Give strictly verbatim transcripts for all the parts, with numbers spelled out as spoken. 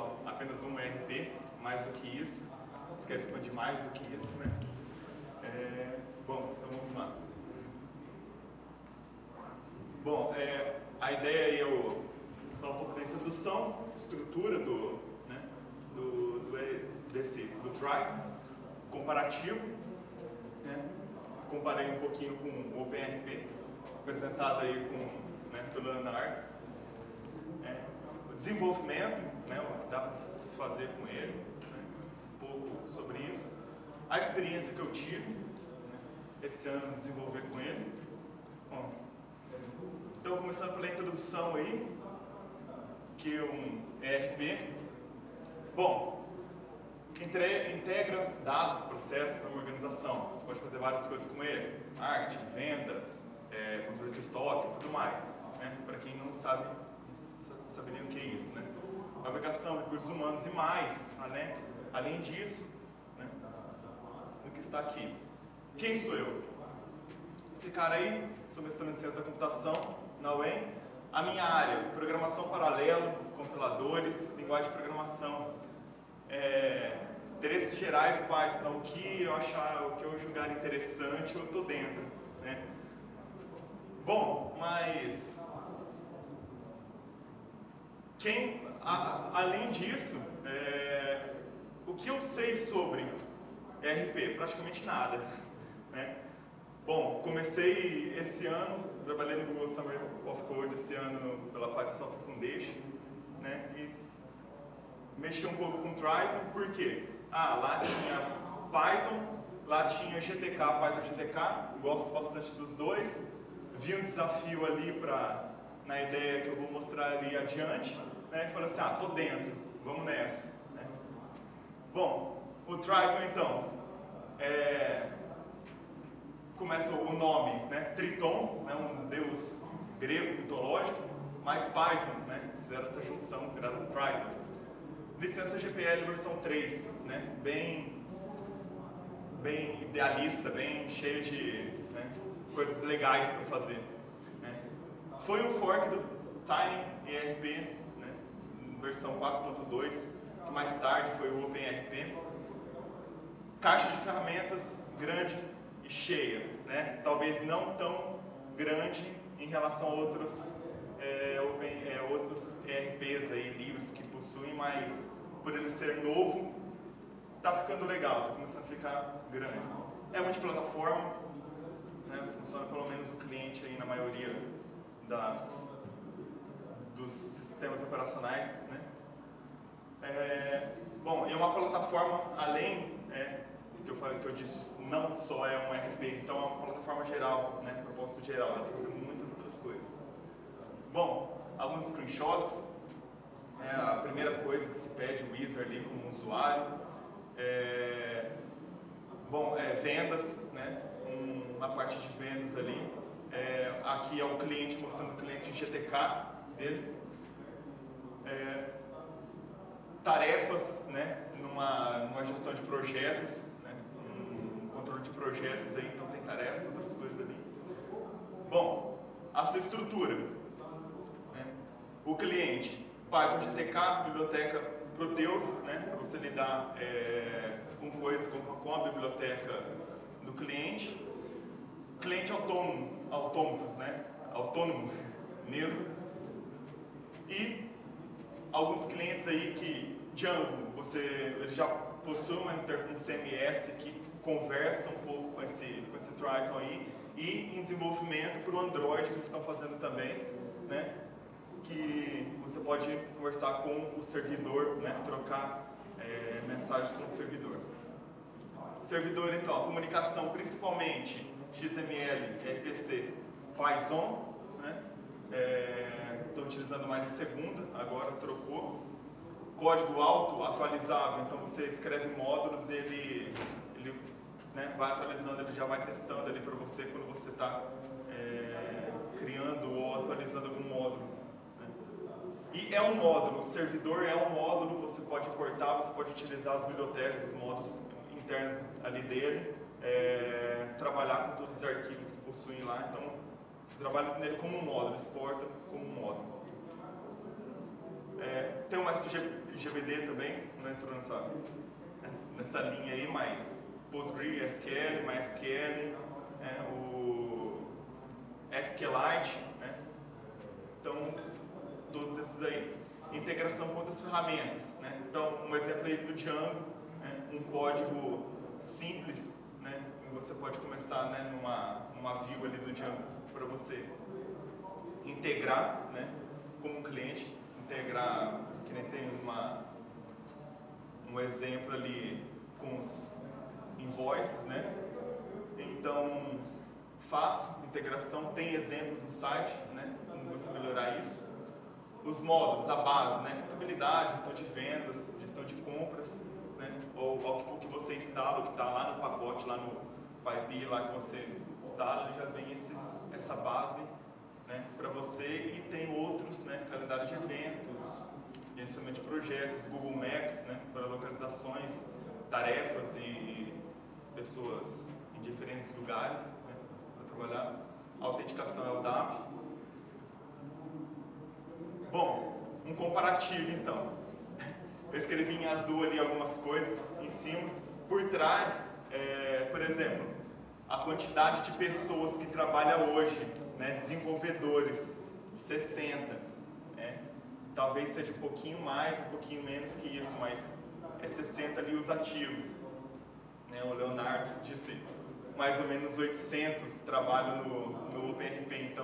só apenas um E R P, mais do que isso. Você quer expandir mais do que isso, né? É, bom, então vamos lá. Bom, é, a ideia aí é eu falar um pouco da introdução, estrutura do, né, do, do, desse, do Triton, comparativo, né? Comparei um pouquinho com o OpenRP, apresentado aí com, né, pelo Leonardo. É, o desenvolvimento, né, o que dá para se fazer com ele, né, um pouco sobre isso. A experiência que eu tive, né, esse ano de desenvolver com ele. Bom, então, começando pela introdução aí, que é um E R P. Bom, integra dados, processos, organização. Você pode fazer várias coisas com ele: marketing, vendas, é, controle de estoque e tudo mais. Né? Para quem não sabe, não saberia o que é isso. Né? Fabricação, recursos humanos e mais. Né? Além disso, né, do que está aqui. Quem sou eu? Esse cara aí, sou mestrando em ciência da computação na U E M. A minha área, programação paralelo, compiladores, linguagem de programação, é, interesses gerais Python. Então, o que eu achar, o que eu julgar interessante, eu estou dentro. Né? Bom, mas quem, a, além disso, é, o que eu sei sobre E R P? Praticamente nada. Né? Bom, comecei esse ano, trabalhei no Google Summer of Code esse ano pela Python Software Foundation, né, e mexi um pouco com Triton, por quê? Ah, lá tinha Python, lá tinha G T K, Python G T K, gosto bastante dos dois, vi um desafio ali pra, na ideia que eu vou mostrar ali adiante, né, e falei assim, ah, tô dentro, vamos nessa. Né. Bom, o Triton então, é... começa o nome, né, Triton, né, um deus grego mitológico, mais Python, né, fizeram essa junção, criaram Triton. Licença G P L versão três, né, bem, bem idealista, bem cheio de, né, coisas legais para fazer. Né. Foi um fork do Tiny E R P, né, versão quatro ponto dois, que mais tarde foi o OpenRP. Caixa de ferramentas grande e cheia, né? Talvez não tão grande em relação a outros, é, open, é, outros E R Ps aí, livres que possuem, mas por ele ser novo, tá ficando legal, tá começando a ficar grande. É multiplataforma, né? Funciona pelo menos o cliente aí na maioria das, dos sistemas operacionais, né? É, bom, e uma plataforma além, é, que eu falei, que eu disse, não só é um E R P, então é uma plataforma geral, né, propósito geral, dá para fazer muitas outras coisas. Bom, alguns screenshots, é, a primeira coisa que se pede o user ali como usuário, é, bom, é vendas, né, um, uma parte de vendas ali, é, aqui é o cliente mostrando o cliente G T K dele, é, tarefas, né, numa, numa gestão de projetos, né, um controle de projetos aí, então tem tarefas, outras coisas ali. Bom, a sua estrutura, né, o cliente, Python G T K, biblioteca Proteus, né, para você lidar é, com coisas com, com a biblioteca do cliente. Cliente autônomo, autônomo, né, autônomo, Neza. E alguns clientes aí que Django, você, ele já possui uma um C M S que conversa um pouco com esse, com esse Triton aí, e em desenvolvimento para o Android que eles estão fazendo também, né, que você pode conversar com o servidor, né, trocar é, mensagens com o servidor. O servidor, então, a comunicação principalmente X M L, R P C, Python, né, estou é, utilizando mais a segunda, agora trocou. Código auto atualizável, então você escreve módulos e ele, ele né, vai atualizando, ele já vai testando ali para você quando você está é, criando ou atualizando algum módulo. Né. E é um módulo, o servidor é um módulo, você pode importar, você pode utilizar as bibliotecas, os módulos internos ali dele, é, trabalhar com todos os arquivos que possuem lá, então você trabalha nele como um módulo, exporta como um módulo. É, tem uma S G B D também, não entrou nessa, nessa linha aí, mas PostgreSQL, MySQL, é, o SQLite, né? Então, todos esses aí. Integração com outras ferramentas, né? Então, um exemplo aí do Django, né? Um código simples, né? Você pode começar, né, numa, numa view ali do Django para você integrar, né, como um cliente, integrar, que nem tem uma, um exemplo ali com os invoices, né? Então, fácil, integração, tem exemplos no site, né, como você melhorar isso. Os módulos, a base, né, contabilidade, gestão de vendas, gestão de compras, né, ou o que você instala, o que está lá no pacote, lá no Pipe, lá que você instala, ele já vem esses, essa base, né, para você, e tem outros, né, calendário de eventos, gerenciamento de projetos, Google Maps, né, para localizações, tarefas e pessoas em diferentes lugares, né, para trabalhar. A autenticação é o D A P. Bom, um comparativo então. Eu escrevi em azul ali algumas coisas em cima. Por trás, é, por exemplo, a quantidade de pessoas que trabalham hoje, né, desenvolvedores, sessenta. Né? Talvez seja um pouquinho mais, um pouquinho menos que isso, mas é sessenta ali os ativos. Né? O Leonardo disse mais ou menos oitocentos trabalham no, no OpenRP, então,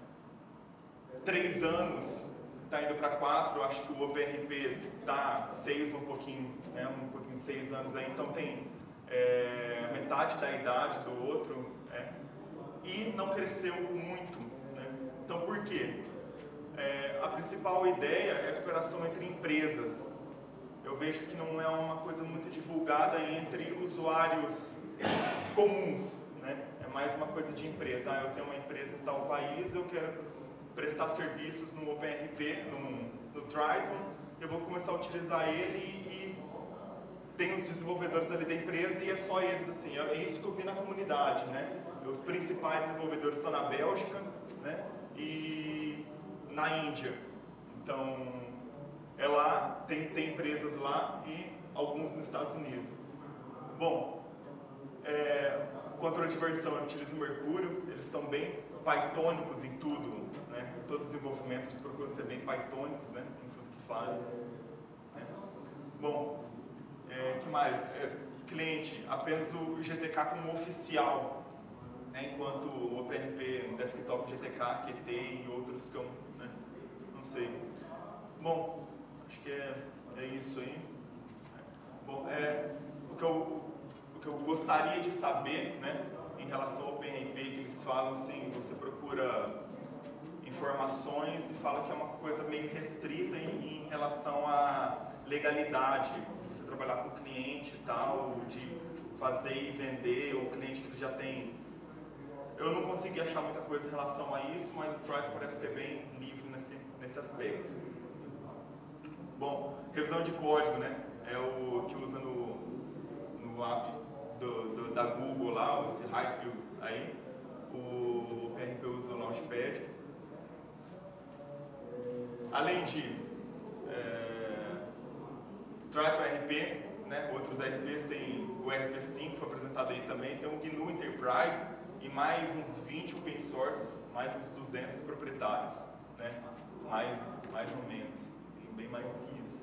três anos. Está indo para quatro, acho que o OpenRP está seis um pouquinho, né, um pouquinho de seis anos aí, então tem é, metade da idade do outro, né, e não cresceu muito. Né? Então por quê? É, a principal ideia é a cooperação entre empresas. Eu vejo que não é uma coisa muito divulgada entre usuários comuns, né? É mais uma coisa de empresa. Ah, eu tenho uma empresa em tal país, eu quero prestar serviços no OpenRP, no, no Triton, eu vou começar a utilizar ele e tem os desenvolvedores ali da empresa e é só eles, assim, é isso que eu vi na comunidade, né? Os principais desenvolvedores estão na Bélgica, né? E na Índia. Então, é lá, tem, tem empresas lá e alguns nos Estados Unidos. Bom, é, controle de versão, eu utilizo o Mercúrio, eles são bem pythônicos em tudo, né? Todos os desenvolvimentos eles procuram ser bem pythônicos, né? Em tudo que fazem. Né? Bom, é, que mais? É, cliente, apenas o G T K como oficial, né? Enquanto o OpenRP, Desktop G T K, Q T e outros que eu, né? Não sei. Bom, acho que é, é isso aí. Bom, é, o, que eu, o que eu gostaria de saber, né? Em relação ao OpenRP, que eles falam assim, você procura informações e fala que é uma coisa meio restrita em, em relação à legalidade, de você trabalhar com o cliente e tal, de fazer e vender, ou cliente que já tem... Eu não consegui achar muita coisa em relação a isso, mas o Triton parece que é bem livre nesse, nesse aspecto. Bom, revisão de código, né? É o que usa no, no app Do, do, da Google lá, esse Highfield aí, o OpenRP usa o Launchpad. Além de é, Triton R P, né, outros R Ps, tem o R P cinco que foi apresentado aí também, tem o G N U Enterprise e mais uns vinte open source, mais uns duzentos proprietários, né, mais, mais ou menos, bem mais que isso.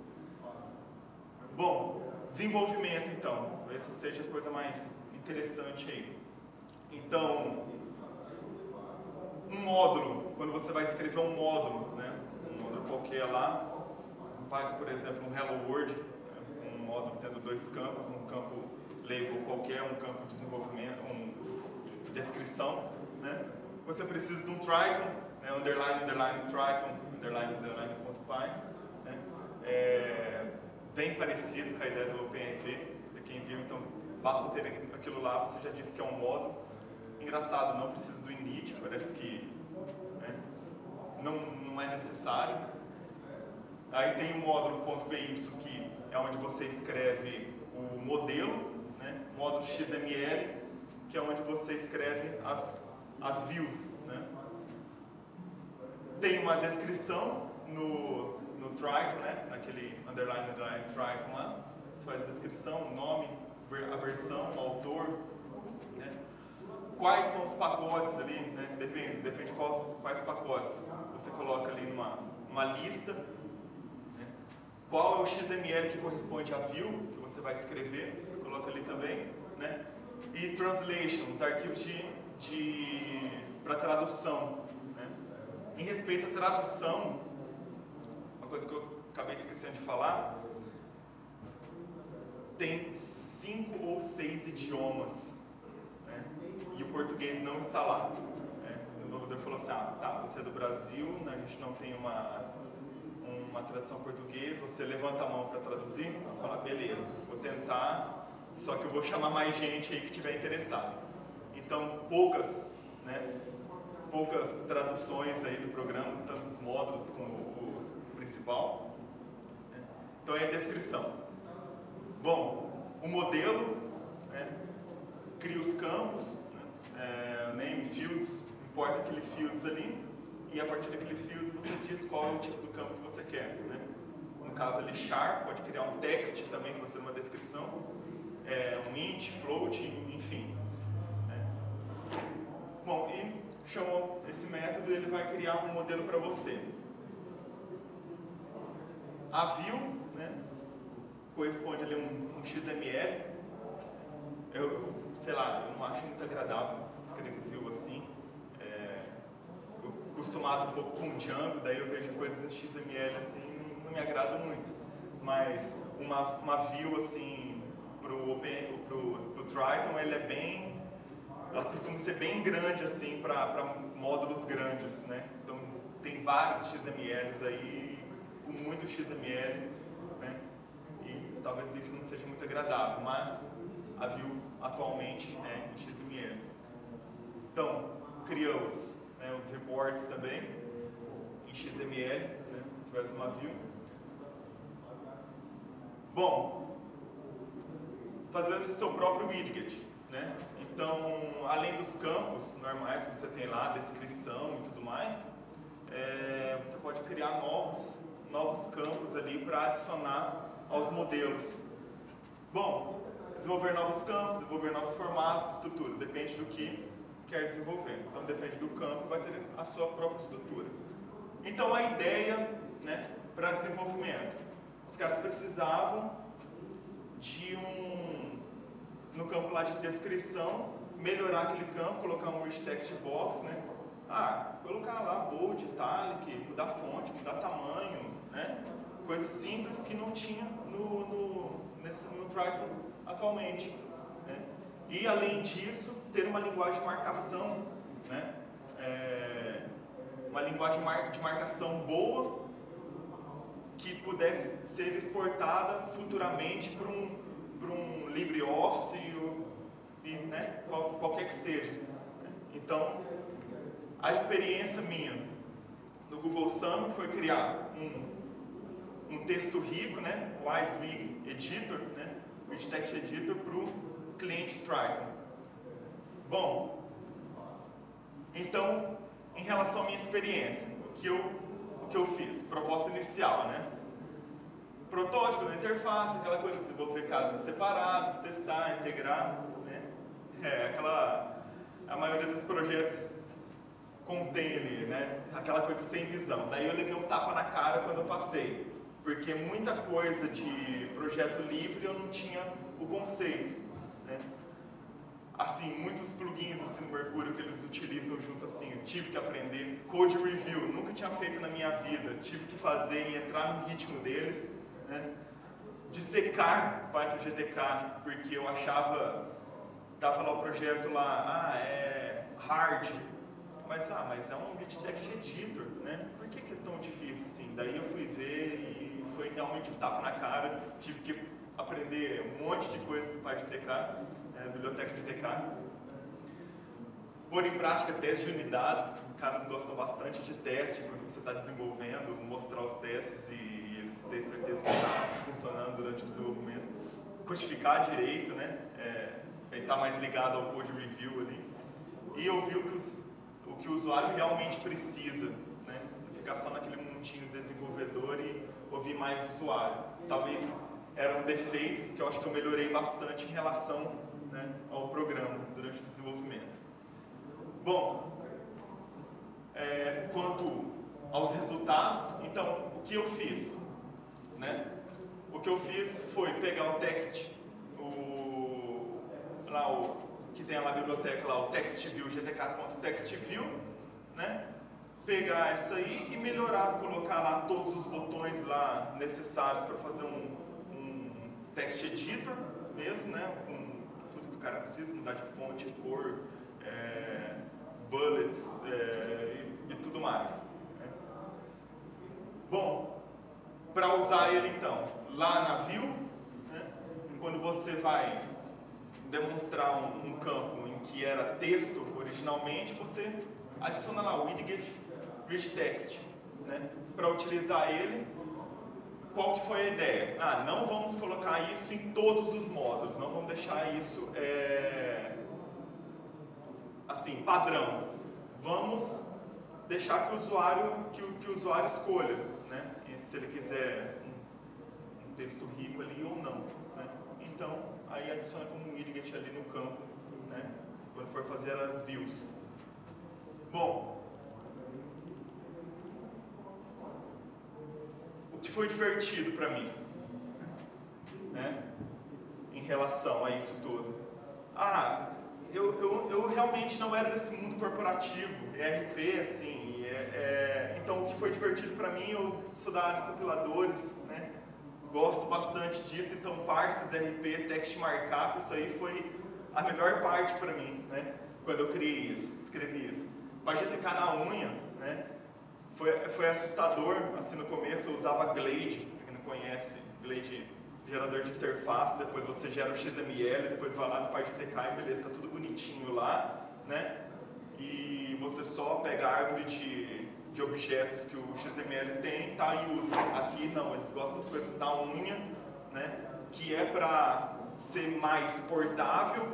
Bom, desenvolvimento então, talvez essa seja a coisa mais interessante aí. Então, um módulo, quando você vai escrever um módulo, né, um módulo qualquer lá, no Python, por exemplo, um Hello World, um módulo tendo dois campos, um campo label qualquer, um campo de desenvolvimento, um descrição, né, você precisa de um Triton, né, underline, underline, Triton, underline, underline, ponto py, né, é, bem parecido com a ideia do OpenRP, para quem viu, então basta ter aquilo lá, você já disse que é um módulo. Engraçado, não precisa do init, parece que, né, não, não é necessário. Aí tem o módulo .py, que é onde você escreve o modelo, né, módulo X M L, que é onde você escreve as, as views. Né. Tem uma descrição no, no Triton, né? Aquele underline, underline, Triton lá. Você faz a descrição, o nome, a versão, o autor, né? Quais são os pacotes ali, né? Depende, depende de quais, quais pacotes. Você coloca ali numa uma lista, né? Qual é o X M L que corresponde a view, que você vai escrever, coloca ali também, né? E translation, os arquivos de, de para tradução, né? Em respeito à tradução, uma coisa que eu acabei esquecendo de falar, tem cinco ou seis idiomas, né? E o português não está lá, né? O desenvolvedor falou assim, ah, tá, você é do Brasil, né? A gente não tem uma, uma tradução português, você levanta a mão para traduzir? Eu falo, beleza, vou tentar, só que eu vou chamar mais gente aí que estiver interessado. Então, poucas, né? Poucas traduções aí do programa, tanto os módulos como o, o principal, né? Então é a descrição. Bom, o modelo, né, cria os campos, né, é, name, fields, importa aquele fields ali, e a partir daquele fields você diz qual é o tipo do campo que você quer, né? No caso ali, char, pode criar um text também, que você dá uma descrição, é, um int, float, enfim. Né? Bom, e chamou esse método, ele vai criar um modelo para você. A view, né, corresponde ali a um, um X M L. Eu, sei lá, eu não acho muito agradável escrever view assim. É, eu acostumado um pouco com Django, daí eu vejo coisas em X M L assim, não, não me agrada muito. Mas uma, uma view assim pro, Open, pro, pro Triton, ele é bem, ela costuma ser bem grande assim para módulos grandes, né? Então tem vários X M Ls aí, com muito X M L, né? E talvez isso não seja muito agradável, mas a view atualmente é em X M L. Então, cria os, né, os reports também em X M L, né, através de uma view. Bom, fazer o seu próprio widget, né? Então, além dos campos normais que você tem lá, descrição e tudo mais, é, você pode criar novos, novos campos ali para adicionar aos modelos. Bom, desenvolver novos campos, desenvolver novos formatos, estrutura, depende do que quer desenvolver. Então, depende do campo, vai ter a sua própria estrutura. Então, a ideia, né, para desenvolvimento, os caras precisavam de um, no campo lá de descrição, melhorar aquele campo, colocar um rich text box, né? Ah, colocar lá bold, italic, mudar fonte, mudar tamanho, né? Coisas simples que não tinha no, no, nesse, no Triton atualmente, né? E além disso, ter uma linguagem de marcação, né? É, uma linguagem de marcação boa que pudesse ser exportada futuramente para um, para um LibreOffice e, né, qual, qualquer que seja. Então, a experiência minha no Google Summer foi criar um, um texto rico, né, o WYSIWYG Editor, né, o Rich Text Editor para o cliente Triton. Bom, então, em relação à minha experiência, o que eu, o que eu fiz? Proposta inicial, né? Protótipo na interface, aquela coisa, desenvolver casos separados, testar, integrar, né? É, aquela... A maioria dos projetos contém ali, né? Aquela coisa sem visão. Daí eu levei um tapa na cara quando eu passei, porque muita coisa de projeto livre eu não tinha o conceito, né? Assim, muitos plugins assim, no Mercúrio que eles utilizam junto assim, eu tive que aprender. Code Review, nunca tinha feito na minha vida, tive que fazer e entrar no ritmo deles, né? Dissecar Python G T K, porque eu achava, tava lá o projeto lá, ah, é hard, mas, ah, mas é um Rich Text Editor, né? Por que que é tão difícil assim? Daí eu fui ver e foi realmente um tapa na cara, tive que aprender um monte de coisa do Python G T K, é, biblioteca G T K. Pôr em prática testes de unidades, caras gostam bastante de teste quando você está desenvolvendo, mostrar os testes e, e eles terem certeza que está funcionando durante o desenvolvimento. Codificar direito, né? É, estar mais ligado ao code review ali. E ouvir o que, os, o que o usuário realmente precisa, né? Não ficar só naquele mundinho desenvolvedor e ouvir mais o usuário. Talvez eram defeitos que eu acho que eu melhorei bastante em relação, né, ao programa durante o desenvolvimento. Bom, é, quanto aos resultados, então, o que eu fiz? Né? O que eu fiz foi pegar o text, o, lá o, que tem lá a biblioteca, lá, o TextView, G T K.TextView, né? Pegar essa aí e melhorar, colocar lá todos os botões lá necessários para fazer um, um text editor mesmo, né? Com tudo que o cara precisa, mudar de fonte, cor, é, bullets é, e, e tudo mais. Né? Bom, para usar ele então, lá na View, né? Quando você vai demonstrar um, um campo em que era texto originalmente, você adiciona lá o widget rich text, né? Para utilizar ele. Qual que foi a ideia? Ah, não vamos colocar isso em todos os módulos, não vamos deixar isso é, assim, padrão. Vamos deixar que o usuário, que o, que o usuário escolha, né? E se ele quiser um, um texto rico ali ou não, né? Então, aí adiciona como um widget ali no campo, né? Quando for fazer as views. Bom, o que foi divertido para mim, né, em relação a isso tudo? Ah, eu, eu, eu realmente não era desse mundo corporativo, E R P, assim, e é, é, então o que foi divertido para mim, eu sou da área de compiladores, né, gosto bastante disso, então parsers, R P, text markup, isso aí foi a melhor parte para mim, né, quando eu criei isso, escrevi isso. Para G T K na unha, né, foi, foi assustador, assim, no começo eu usava Glade, para quem não conhece, Glade gerador de interface, depois você gera o X M L, depois vai lá no PyGTK e beleza, está tudo bonitinho lá, né, e você só pega a árvore de, de objetos que o X M L tem, tá, e usa. Aqui não, eles gostam das coisas da unha, né, que é para ser mais portável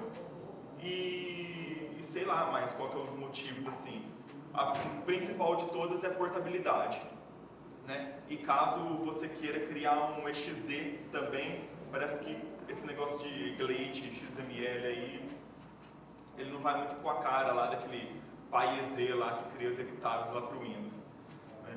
e, e sei lá mais qual que é os motivos, assim. A principal de todas é a portabilidade, né? E caso você queira criar um E X Z também, parece que esse negócio de Glade, X M L aí, ele não vai muito com a cara lá daquele PyEZ lá que cria executáveis lá para o Windows, né?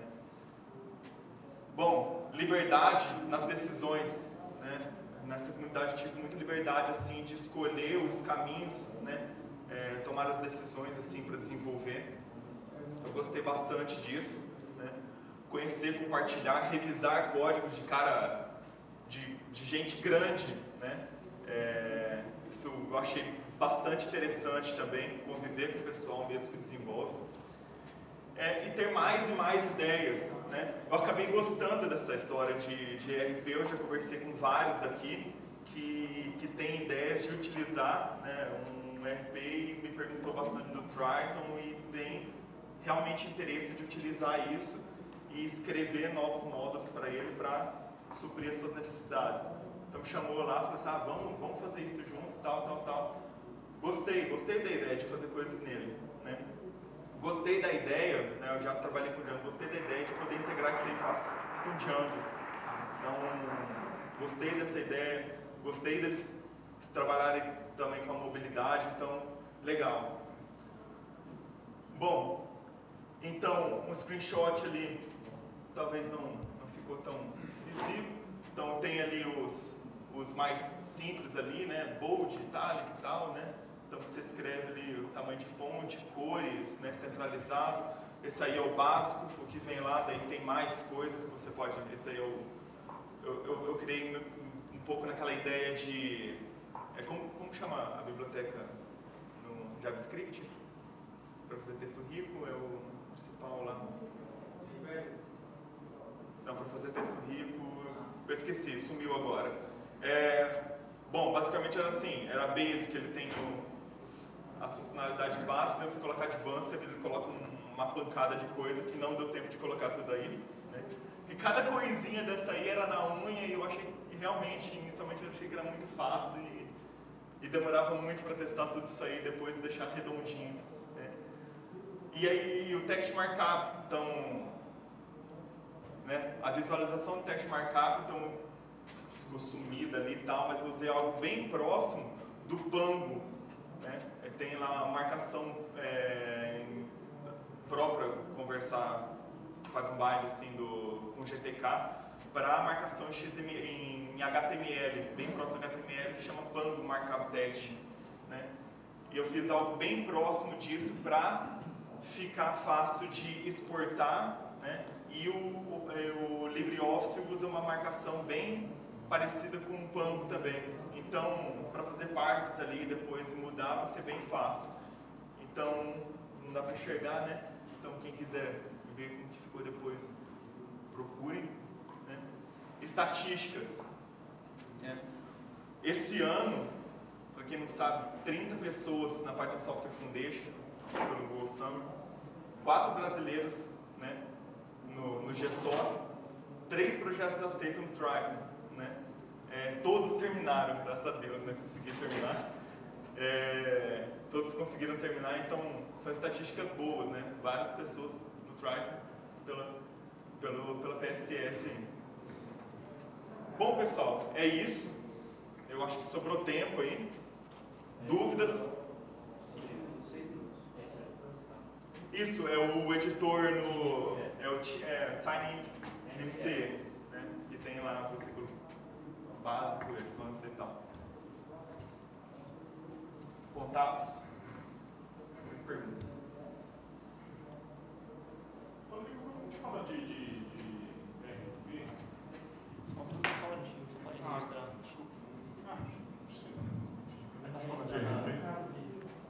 Bom, liberdade nas decisões, né? Nessa comunidade eu tive muita liberdade assim de escolher os caminhos, né? É, tomar as decisões assim para desenvolver. Eu gostei bastante disso, né? Conhecer, compartilhar, revisar códigos de cara, de, de gente grande, né? É, isso eu achei bastante interessante também, conviver com o pessoal mesmo que desenvolve. É, e ter mais e mais ideias, né? Eu acabei gostando dessa história de, de E R P, eu já conversei com vários aqui que, que têm ideias de utilizar, né, um E R P e me perguntou bastante do Triton e tem realmente interesse de utilizar isso e escrever novos módulos para ele para suprir as suas necessidades. Então me chamou lá e falou assim, ah, vamos, vamos fazer isso junto, tal, tal, tal. Gostei, gostei da ideia de fazer coisas nele, né? Gostei da ideia, né, eu já trabalhei com Django, gostei da ideia de poder integrar isso aí fácil com Django. Então, gostei dessa ideia, gostei deles trabalharem também com a mobilidade, então, legal. Bom, então, um screenshot ali, talvez não, não ficou tão visível. Então, tem ali os, os mais simples ali, né, bold, italic e tal, né. Então, você escreve ali o tamanho de fonte, cores, né, centralizado. Esse aí é o básico, o que vem lá, daí tem mais coisas que você pode... Esse aí é o... Eu, eu, eu criei um, um pouco naquela ideia de... É como, como chama a biblioteca no JavaScript? Para fazer texto rico, é o principal lá. Não, para fazer texto rico, eu esqueci, sumiu agora. É, bom, basicamente era assim, era basic, ele tem o, as funcionalidades básicas, daí você colocar advanced, ele coloca um, uma pancada de coisa que não deu tempo de colocar tudo aí, né? E cada coisinha dessa aí era na unha e eu achei, e realmente, inicialmente eu achei que era muito fácil e, e demorava muito para testar tudo isso aí, depois deixar redondinho, né? E aí o text markup, então, né? A visualização do teste markup, então, ficou sumida ali e tal, mas eu usei algo bem próximo do Pango, né? Tem lá a marcação é, própria, conversar, faz um bind assim do, com G T K, para a marcação em, X M, em H T M L, bem próximo do H T M L, que chama Pango Markup Text, né? E eu fiz algo bem próximo disso para ficar fácil de exportar, né? E o, o, o LibreOffice usa uma marcação bem parecida com o Pango também. Então, para fazer parses ali e depois mudar, vai ser bem fácil. Então, não dá para enxergar, né? Então, quem quiser ver como que ficou depois, procurem. Né? Estatísticas. Né? Esse ano, para quem não sabe, trinta pessoas na Python Software Foundation, pelo Google Summer, quatro brasileiros, né, no, no G S O C, três projetos aceitam no Triton, né? É, todos terminaram, graças a Deus, né? Consegui terminar. É, todos conseguiram terminar, então são estatísticas boas, né? Várias pessoas no Triton pela, pelo, pela P S F. Bom, pessoal, é isso. Eu acho que sobrou tempo aí. Dúvidas? Isso, é o editor no é o é, TinyMCE, né? Que tem lá o versículo básico, advanced e tal. Contatos? Perguntas? Rodrigo, vamos falar de, de, de R P? Só um minutinho, tu pode Ah, mostrar. desculpa. Ah, não precisa. Vai Vamos mostrar falar de na- R P?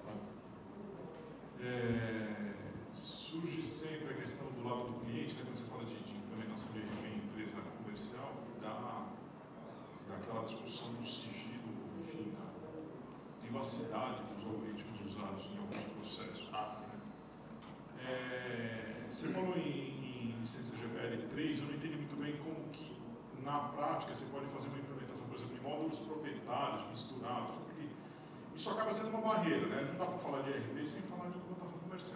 É, surge sempre a questão do lado do cliente, né, quando você fala de, de implementação de R P em empresa comercial, da, daquela discussão do sigilo, enfim, da privacidade dos algoritmos usados em alguns processos. Ah, sim. É, você falou em, em licença G P L três, eu não entendi muito bem como que, na prática, você pode fazer uma implementação, por exemplo, de módulos proprietários, misturados, porque isso acaba sendo uma barreira, né? Não dá para falar de R P sem falar de implementação comercial.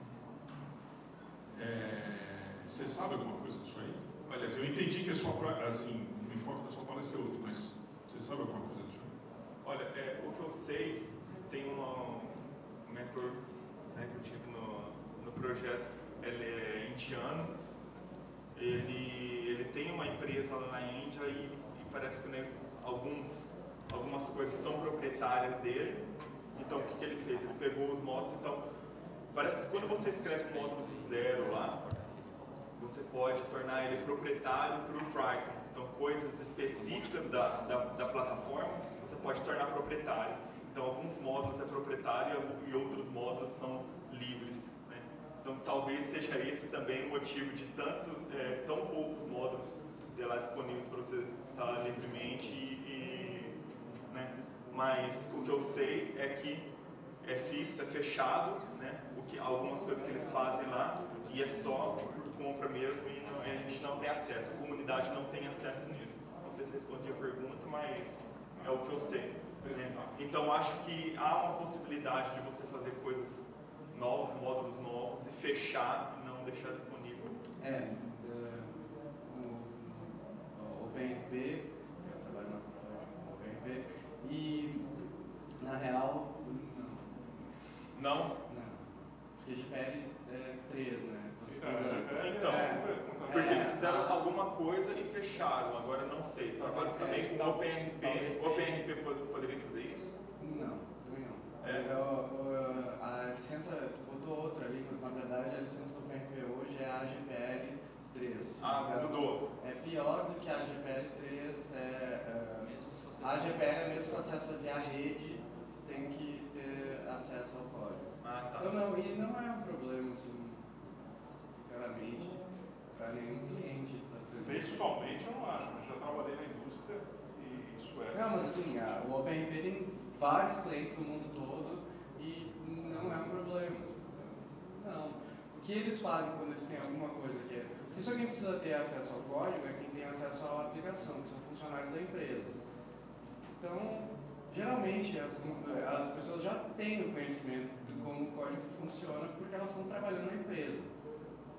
É, você sabe alguma coisa disso aí? Olha, eu entendi que a sua, assim, o enfoque da sua palestra é outro, mas você sabe alguma coisa disso aí? Olha, é, o que eu sei, tem uma, um mentor, né, que eu tive no, no projeto, ele é indiano, ele, ele tem uma empresa lá na Índia e, e parece que, né, alguns, algumas coisas são proprietárias dele. Então, o que, que ele fez? Ele pegou os módulos, então, parece que quando você escreve um módulo do zero lá, você pode tornar ele proprietário para o Triton. Então, coisas específicas da, da, da plataforma, você pode tornar proprietário. Então, alguns módulos é proprietário e outros módulos são livres. Né? Então, talvez seja esse também o motivo de tantos, é, tão poucos módulos ter lá disponíveis para você instalar livremente. E, e, né? Mas o que eu sei é que é fixo, é fechado, né? O que, algumas coisas que eles fazem lá, e é só compra mesmo e não, a gente não tem acesso, a comunidade não tem acesso nisso. Não sei se respondi a pergunta, mas é o que eu sei. Né? Então acho que há uma possibilidade de você fazer coisas novas, módulos novos, e fechar e não deixar disponível. É, no, no OpenRP, eu trabalho na plataforma OpenRP, e na real, não. Não? Não. Porque G P L é três, né? Você É, usa- Então, é, porque eles é, fizeram a- alguma coisa e fecharam, agora não sei. Trabalho Talvez também seja, com tal- OpenRP. talvez O seja. OpenRP pod- poderia fazer isso? Não, também não. É? Eu- eu- a licença, tu botou outra ali, mas na verdade a licença do OpenRP hoje é a G P L três. Ah, Então, mudou. é pior do que a G P L três, é, é, Mesmo se você a não G P L é mesmo se acessa via rede, tu tem que ter acesso ao código. Ah, tá. Então não, e não é um problema, assim, sinceramente, para nenhum cliente. Tá sendo... Pessoalmente eu não acho, mas já trabalhei na indústria e isso é. Não, mas assim, a, o OpenRP tem vários clientes no mundo todo e não é um problema. Não. O que eles fazem quando eles têm alguma coisa que é... Porque só quem precisa ter acesso ao código é quem tem acesso à aplicação, que são funcionários da empresa. Então, geralmente as, as pessoas já têm o conhecimento de como o código funciona porque elas estão trabalhando na empresa. Né?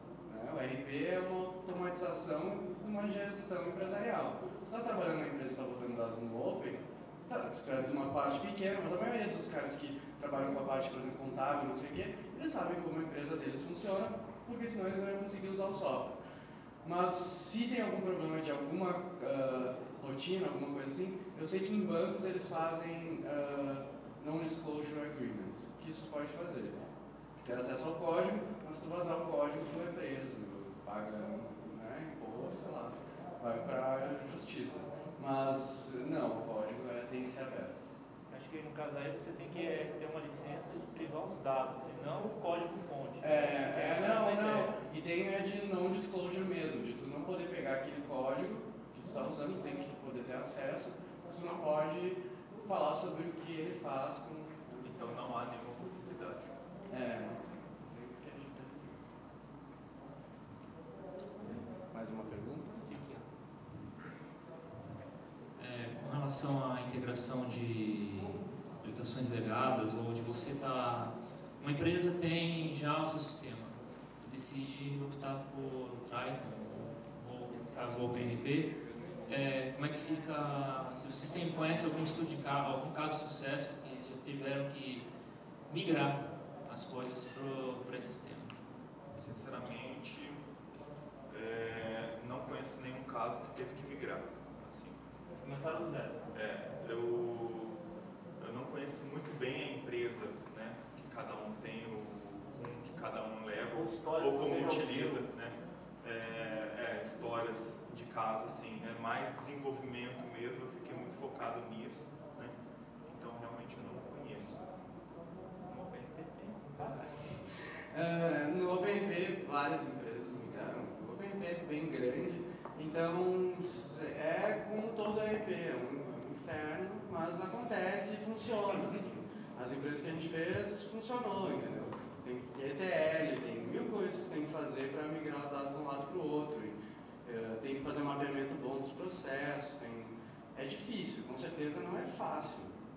Né? O R P é uma automatização de uma gestão empresarial. Se você está trabalhando na empresa e está botando dados no Open, tá, você está de uma parte pequena, mas a maioria dos caras que trabalham com a parte, por exemplo, contábil, não sei o quê, eles sabem como a empresa deles funciona, porque senão eles não iam conseguir usar o software. Mas se tem algum problema de alguma uh, rotina, alguma coisa assim, eu sei que em bancos eles fazem uh, non-disclosure agreements. O que isso pode fazer? Ter acesso ao código, mas se tu vazar o código, tu é preso, paga, né, imposto, sei lá, vai para a justiça. Mas não, o código é, tem que ser aberto. Acho que no caso aí você tem que é, ter uma licença de privar os dados, e não o código-fonte. É, é, não, não. E tem a de non-disclosure mesmo, de tu não poder pegar aquele código que tu está usando, tu tem que poder ter acesso, mas tu não pode falar sobre o que ele faz com... Então não há nenhuma possibilidade. É, não tem o que a gente... Mais uma pergunta? O que que é? É, com relação à integração de aplicações legadas, ou de você estar... Tá, uma empresa tem já o seu sistema, decide optar por Triton, ou, ou no caso o OpenRP, é, como é que fica... Se vocês têm, conhecem algum estudo de caso, algum caso de sucesso que já tiveram que migrar as coisas para esse sistema? Sinceramente, é, não conheço nenhum caso que teve que migrar. Assim. Começaram do zero. É, eu, eu não conheço muito bem a empresa, né, que cada um tem, o um que cada um leva, ou, ou como utiliza, né, é, é, histórias de caso, assim, é mais desenvolvimento mesmo, eu fiquei muito focado nisso, né, então realmente eu não conheço. No OpenRP tem. Uh, no OpenRP, várias empresas migraram. O OpenRP é bem grande, então é como todo R P, é um inferno, mas acontece e funciona. Assim. As empresas que a gente fez, funcionou, entendeu? Tem E T L, tem mil coisas que tem que fazer para migrar os dados de um lado para o outro. E, uh, tem que fazer um mapeamento bom dos processos. Tem... É difícil, com certeza não é fácil.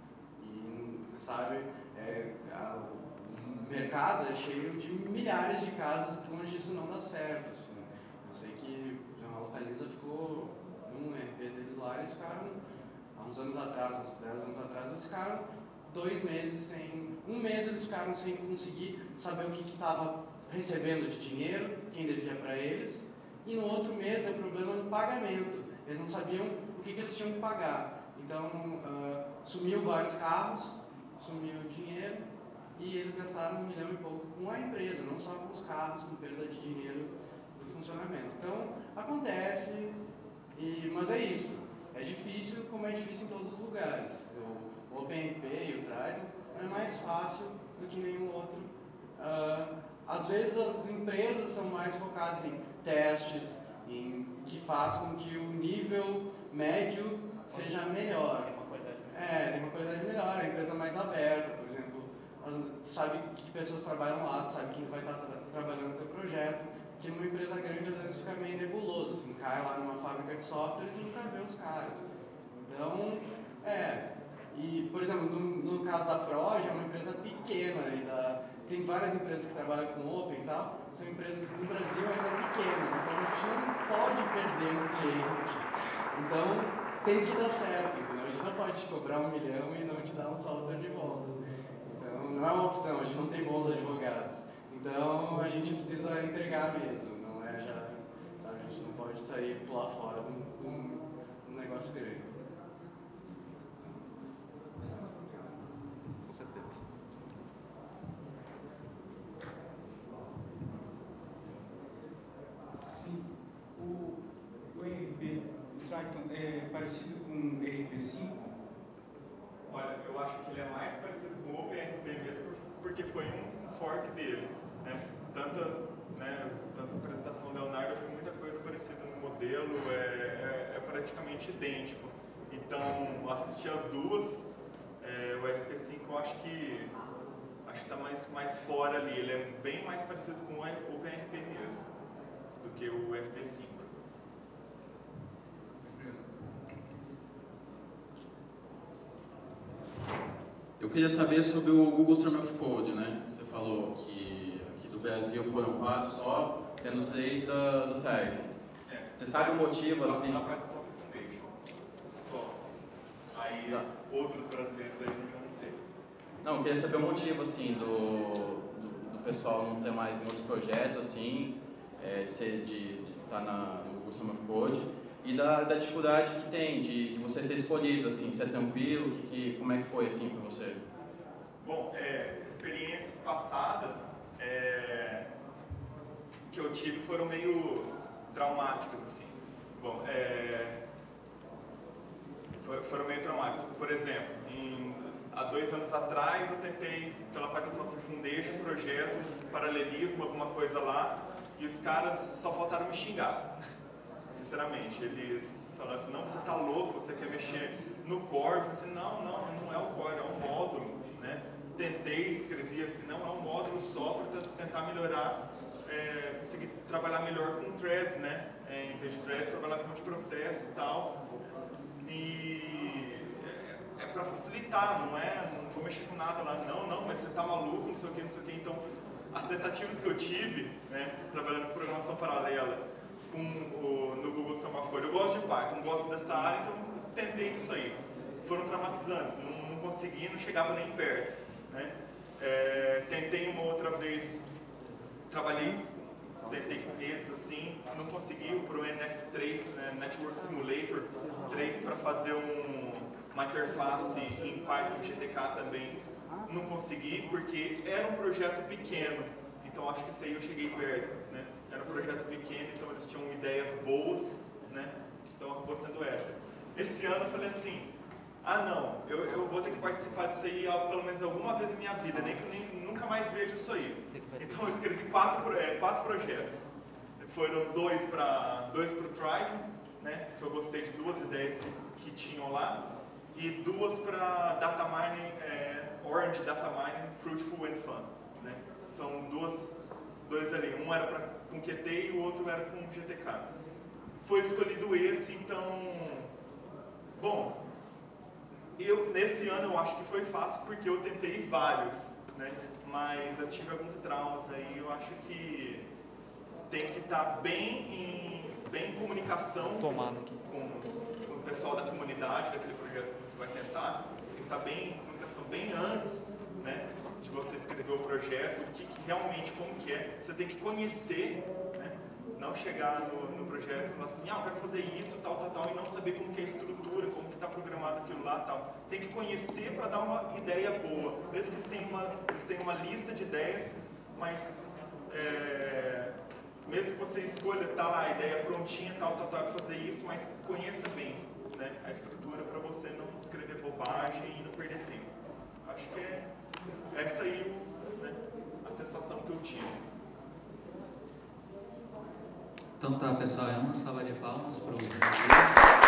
E, sabe, é, a, o mercado é cheio de milhares de casos onde isso não dá certo. Assim. Eu sei que a Localiza ficou num R P deles lá, eles ficaram, há uns anos atrás, uns dez anos atrás, eles ficaram dois meses sem, um mês eles ficaram sem conseguir saber o que estava recebendo de dinheiro, quem devia para eles, e no outro mês deu problema no pagamento, eles não sabiam o que, que eles tinham que pagar. Então, uh, sumiu vários carros, sumiu o dinheiro, e eles gastaram um milhão e pouco com a empresa, não só com os carros, com perda de dinheiro do funcionamento. Então, acontece, e, mas é isso. É difícil, como é difícil em todos os lugares. O OpenRP e o Triton é mais fácil do que nenhum outro. Uh, às vezes as empresas são mais focadas em testes, em que faz com que o nível médio seja melhor. Tem uma qualidade melhor. É, tem uma qualidade melhor, a empresa é mais aberta, por exemplo, sabe que pessoas trabalham lá, sabe quem vai estar tra trabalhando no seu projeto, que numa empresa grande às vezes fica meio nebuloso, assim, cai lá numa fábrica de software e nunca vê os caras. Então, é, e por exemplo, no, no caso da Proj, é uma empresa pequena, e da, tem várias empresas que trabalham com Open e tal, são empresas no Brasil ainda pequenas, então a gente não pode perder um cliente. Então, tem que dar certo, entendeu? A gente não pode te cobrar um milhão e não te dar um software de volta. Então, não é uma opção, a gente não tem bons advogados. Então, a gente precisa entregar mesmo, não é já, sabe, a gente não pode sair e pular fora de um, de um, um negócio grande. Com certeza. Sim, o, o R P Triton é parecido com o R P cinco? Olha, eu acho que ele é mais parecido com o OpenRP mesmo, porque foi um fork dele. Né? Tanto, né, tanto a apresentação do Leonardo, eu vi muita coisa parecida no modelo, é, é, é praticamente idêntico. Então, assisti as duas, é, o R P cinco eu acho que acho que está mais, mais fora ali, ele é bem mais parecido com o OpenRP mesmo, do que o R P cinco. Eu queria saber sobre o Google Stream of Code, né? Você falou que aqui do Brasil foram quatro só, sendo três da, do Triton. É. Você sabe o motivo, assim? Na prática só Foundation. Só. Aí Tá. outros brasileiros aí eu não sei. Não, eu queria saber o motivo, assim, do, do, do pessoal não ter mais em outros projetos, assim, é, de ser, de estar na, no Google Summer of Code, e da, da dificuldade que tem de, de você ser escolhido, assim, ser tranquilo, que, que, como é que foi, assim, para você? Bom, é, experiências passadas é, que eu tive foram meio traumáticas, assim. Bom, é, foram meio traumáticas. Por exemplo, em, há dois anos atrás eu tentei, pela Python Software Foundation, um projeto, paralelismo, alguma coisa lá, e os caras só faltaram me xingar. Sinceramente, eles falaram assim, não, você tá louco, você quer mexer no core. Eu falei assim, não, não, não é o core, é um módulo, né? Tentei, escrevi assim, não, é um módulo só para tentar melhorar, é, conseguir trabalhar melhor com threads, né? É, em vez de threads, trabalhar com multiprocesso e tal. E é, é para facilitar, não é, não vou mexer com nada lá, não, não, mas você tá maluco, não sei o que, não sei o que. Então, as tentativas que eu tive, né, trabalhando com programação paralela, com o, no Google Semaphore, eu gosto de Python, gosto dessa área, então tentei isso aí. Foram traumatizantes, não, não consegui, não chegava nem perto. Né? É, tentei uma outra vez, trabalhei, tentei com redes assim, não consegui para o N S três, né, Network Simulator três, para fazer um, uma interface em Python G T K também, não consegui porque era um projeto pequeno, então acho que isso aí eu cheguei perto, né? Era um projeto pequeno, então eles tinham ideias boas, né? Então acabou sendo essa. Esse ano eu falei assim, ah não, eu, eu vou ter que participar disso aí pelo menos alguma vez na minha vida, nem que eu nem, nunca mais vejo isso aí. Então eu escrevi quatro, é, quatro projetos. Foram dois para dois para o Triton, né, que eu gostei de duas ideias que, que tinham lá, e duas para Data Mining, é, Orange Data Mining, Fruitful and Fun. Né? São duas, dois ali, um era pra, com Q T e o outro era com G T K. Foi escolhido esse, então, bom, eu, nesse ano eu acho que foi fácil porque eu tentei vários, né? Mas eu tive alguns traumas aí, eu acho que tem que estar bem em, bem em comunicação com, com o pessoal da comunidade, daquele projeto que você vai tentar, tem que estar bem em comunicação bem antes, né, de você escrever o projeto, o que, que realmente, como que é, você tem que conhecer, né, não chegar no, no projeto e falar assim, ah, eu quero fazer isso, tal, tal, tal, e não saber como que é a estrutura, como que está programado aquilo lá, tal. Tem que conhecer para dar uma ideia boa, mesmo que tenha uma, eles tenham uma lista de ideias, mas é, mesmo que você escolha, tá lá a ideia prontinha, tal, tal, tal, fazer isso, mas conheça bem, né, a estrutura para você não escrever bobagem e não perder tempo. Acho que é essa aí, né, a sensação que eu tive. Então tá, pessoal, é uma salva de palmas para o